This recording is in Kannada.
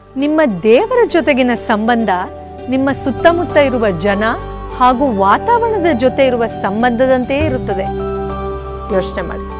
ನಿಮ್ಮ ದೇವರ ಜೊತೆಗಿನ ಸಂಬಂಧ ನಿಮ್ಮ ಸುತ್ತಮುತ್ತ ಇರುವ ಜನ ಹಾಗೂ ವಾತಾವರಣದ ಜೊತೆ ಇರುವ ಸಂಬಂಧದಂತೆಯೇ ಇರುತ್ತದೆ. ಯೋಚನೆ ಮಾಡಿ.